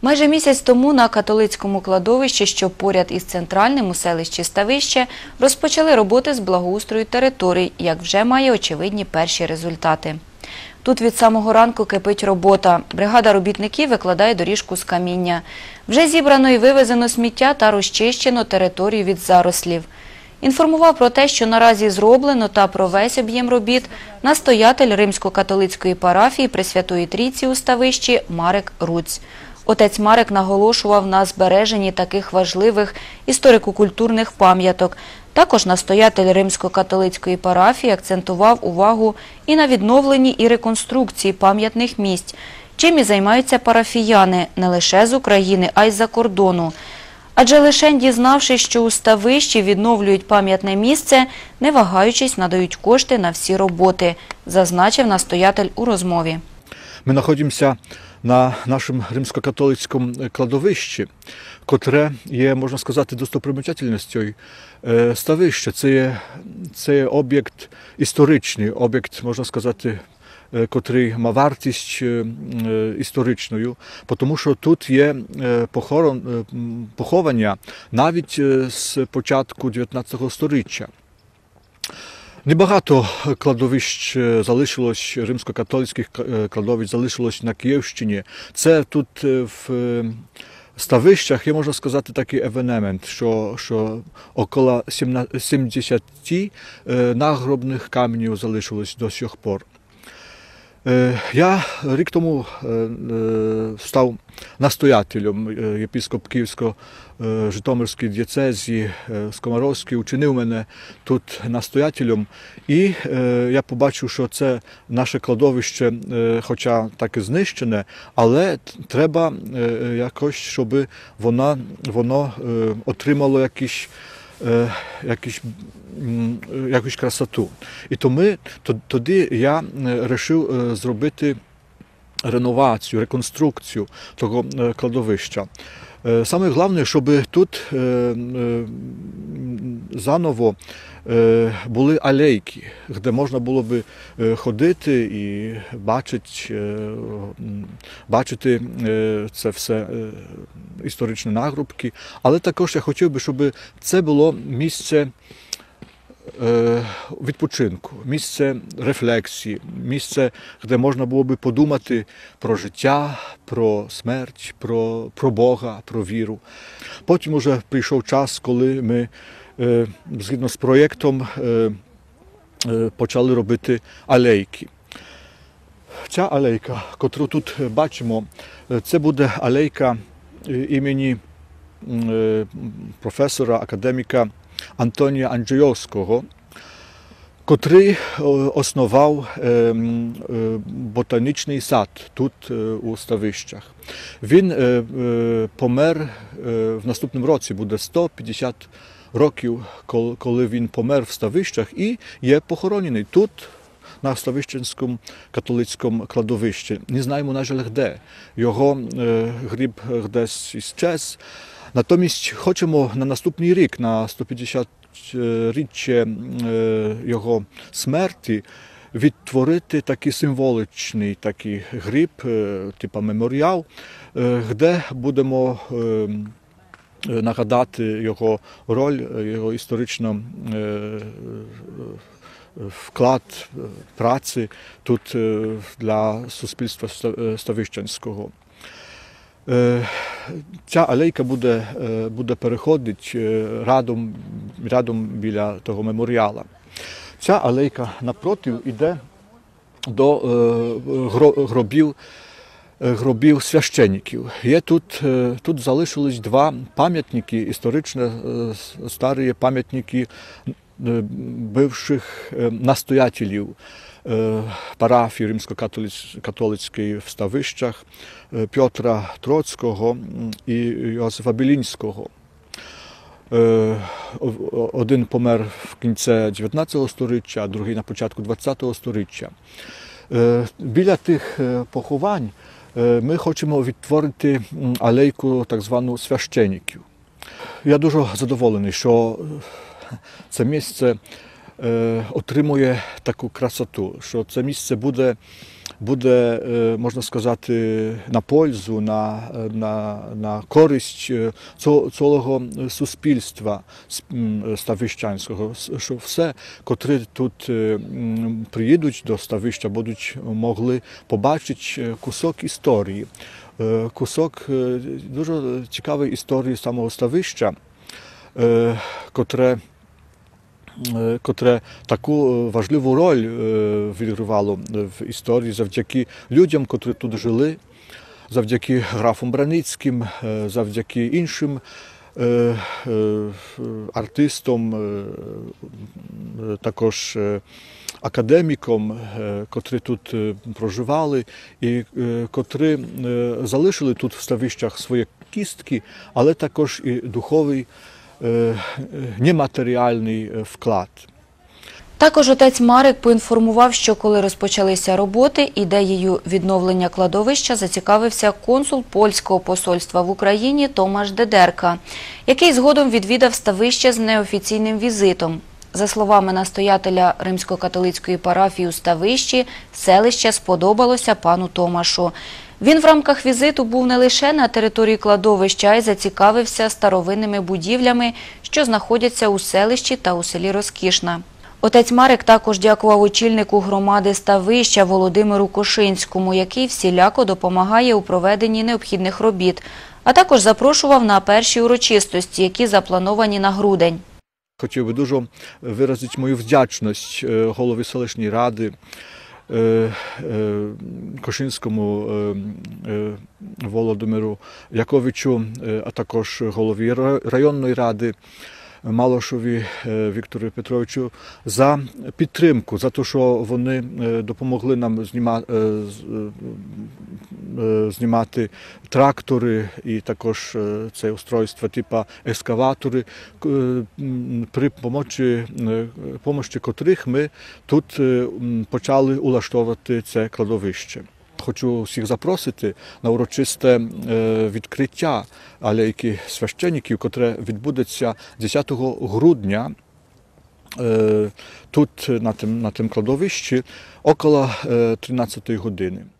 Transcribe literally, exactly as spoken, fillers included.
Майже місяць тому на католицькому кладовищі, що поряд із центральним у селищі Ставище, розпочали роботи з благоустрою територій, як вже має очевидні перші результати. Тут від самого ранку кипить робота. Бригада робітників викладає доріжку з каміння. Вже зібрано і вивезено сміття та розчищено територію від зарослів. Інформував про те, що наразі зроблено та про весь об'єм робіт настоятель Римсько-католицької парафії Пресвятої Трійці у Ставищі Марек Руць. Отець Марек наголошував на збереженні таких важливих історико-культурних пам'яток. Також настоятель Римсько-католицької парафії акцентував увагу і на відновленні і реконструкції пам'ятних місць, чим і займаються парафіяни не лише з України, а й з-за кордону. Адже лише дізнавшись, що у Ставищі відновлюють пам'ятне місце, не вагаючись надають кошти на всі роботи, зазначив настоятель у розмові. Ми знаходимося на нашому римсько-католицькому кладовищі, котре є, можна сказати, достопримічательністю Ставища. Це є, це є об'єкт історичний, об'єкт, можна сказати, котрий має вартість історичною, тому що тут є похорон, поховання навіть з початку дев'ятнадцятого сторіччя. Небагато кладовищ залишилось, римсько-католицьких кладовищ залишилось на Київщині. Це тут в Ставищах є, можна сказати, такий евенемент, що, що около сімдесяти нагробних каменів залишилось до сих пор. Я рік тому став настоятелем, єпископ Київсько-Житомирської дієцезії Скомаровський учинив мене тут настоятелем, і я побачив, що це наше кладовище, хоча так і знищене, але треба якось, щоб воно, воно отримало якісь Якусь, якусь красоту. І тому, тоді я вирішив зробити реновацію, реконструкцію того кладовища. Саме головне, щоб тут заново були алейки, де можна було б ходити і бачити, бачити це все історичні нагрубки. Але також я хотів би, щоб це було місце відпочинку, місце рефлексії, місце, де можна було би подумати про життя, про смерть, про, про Бога, про віру. Потім вже прийшов час, коли ми, згідно з проєктом, почали робити алейки. Ця алейка, яку тут бачимо, це буде алейка імені професора, академіка Антонія Анджейовського, котрий основав ботанічний сад тут у Ставищах. Він помер в наступному році, буде сто п'ятдесят років, коли він помер в Ставищах і є похоронений тут, на Ставищенському католицькому кладовищі. Не знаємо, на жаль, де. Його гріб десь іщез. Натомість хочемо на наступний рік, на сто п'ятдесятиріччя його смерті, відтворити такий символічний такий гріб, типу меморіал, де будемо нагадати його роль, його історичну вклад праці тут для суспільства ставищенського. Ця алейка буде, буде переходити рядом, рядом біля того меморіала. Ця алейка напроти йде до гробів, гробів священників. Є тут, тут залишились два пам'ятники, історичні старі пам'ятники бивших настоятелів парафії Римсько-католицької в Ставищах Петра Троцького і Йосифа Білінського. Один помер в кінці дев'ятнадцятого сторіччя, а другий на початку двадцятого сторіччя. Біля тих поховань ми хочемо відтворити алейку так звану священників. Я дуже задоволений, що це місце отримує таку красоту, що це місце буде буде, можна сказати, на пользу, на, на, на користь цілого суспільства ставищанського, що все, котрі тут приїдуть до Ставища, будуть могли побачити кусок історії, кусок дуже цікавої історії самого Ставища, котре котре таку важливу роль відігравало в історії завдяки людям, котрі тут жили, завдяки графам Браницьким, завдяки іншим артистам, також академікам, котрі тут проживали і котрі залишили тут в Ставищах свої кістки, але також і духовий нематеріальний вклад. Також отець Марик поінформував, що коли розпочалися роботи, ідеєю відновлення кладовища зацікавився консул польського посольства в Україні Томаш Дедерка, який згодом відвідав Ставище з неофіційним візитом. За словами настоятеля римсько-католицької парафії у Ставищі, селище сподобалося пану Томашу. Він в рамках візиту був не лише на території кладовища, а й зацікавився старовинними будівлями, що знаходяться у селищі та у селі Розкішна. Отець Марик також дякував очільнику громади Ставища Володимиру Кошинському, який всіляко допомагає у проведенні необхідних робіт, а також запрошував на перші урочистості, які заплановані на грудень. Хотів би дуже виразити мою вдячність голові селищної ради Кошинському Володимиру Яковичу, а також голові районної ради Малошові Віктору Петровичу за підтримку, за те, що вони допомогли нам знімати трактори і також це устройство типу ескаватори, при допомозі котрих ми тут почали улаштовувати це кладовище. Хочу всіх запросити на урочисте відкриття алейки священників, котре відбудеться десятого грудня тут, на тим, на тим кладовищі, около тринадцятої години.